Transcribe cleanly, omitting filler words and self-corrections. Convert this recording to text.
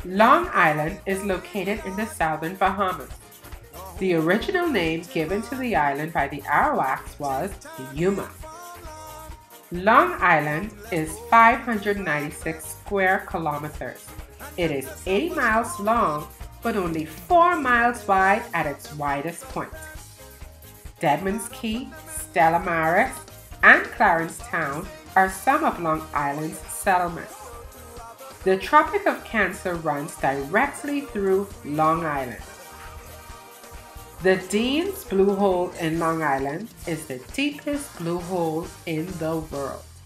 Long Island is located in the southern Bahamas. The original name given to the island by the Arawaks was Yuma. Long Island is 596 square kilometers. It is 80 miles long, but only 4 miles wide at its widest point. Deadman's Key, Stella Maris, and Clarence Town are some of Long Island's settlements. The Tropic of Cancer runs directly through Long Island. The Dean's Blue Hole in Long Island is the deepest blue hole in the world.